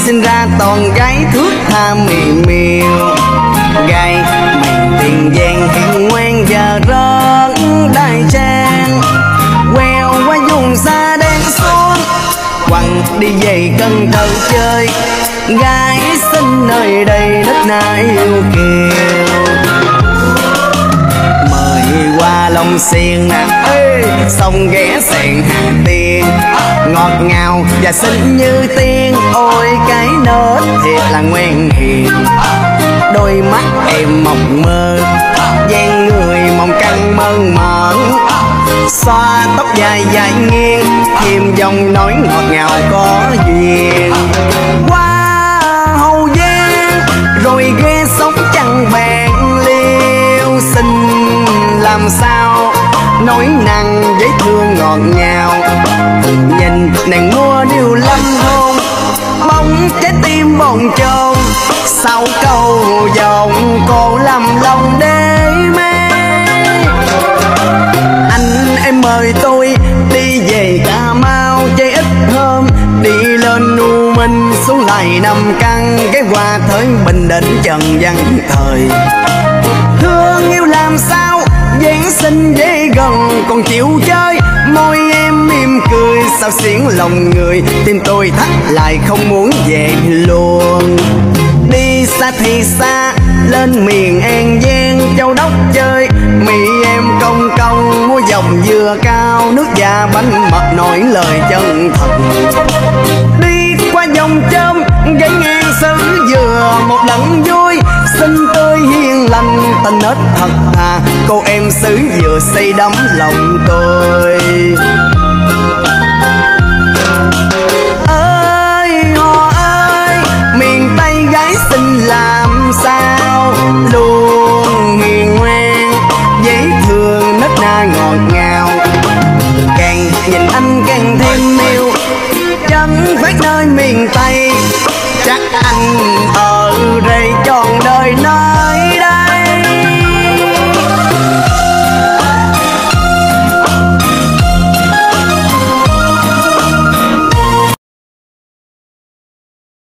sinh ra toàn gái thước tha mì miều. Gái mình tiền giang hiền ngoan và rất đại trang, queo qua vùng xa đen xuống quăng đi về Cần Thơ chơi. Gái xinh nơi đây đất na yêu kiều, mời qua Long Xuyên nè sông ghé sẹn Hà Tiên, ngọt ngào và xinh như tiên. Ôi cái nết thiệt là ngoan hiền, đôi mắt em mộng mơ, dáng người mong căng mơn mởn, xoa tóc dài dài nghiêng, thêm dòng nói ngọt ngào có duyên. Qua Hậu Giang rồi ghé sóng Trăng Bạc Liêu, xinh làm sao nói năng dễ thương ngọt ngào. Nhìn nàng mua điều lâm hôn, bóng trái tim bồn chồn, sau câu dòng cô làm lòng đê mê. Anh em mời tôi đi về Cà Mau chơi ít hôm, đi lên U Minh xuống lại Nam Căn, cái qua tới Bình Định Trần Văn Thời. Thương yêu làm sao dáng xinh dễ gần, còn chịu chơi môi em mỉm cười sao xiển lòng người. Tim tôi thắt lại không muốn về luôn, đi xa thì xa lên miền An Giang Châu Đốc chơi. Mì em công công mua dòng dừa cao, nước da bánh mật nổi lời chân thật. Đi qua dòng chôm gáy ngang xứ dừa một lần vui, xinh tươi hiền lành tình nết thật thà. Cô em xứ dừa xây đắm lòng tôi. Ơi họ ơi miền Tây gái xinh làm sao, luôn hiền ngoan dễ thương nết na ngọt ngào. Càng nhìn anh càng thêm yêu, chân phát nơi miền Tây chắc anh ở đây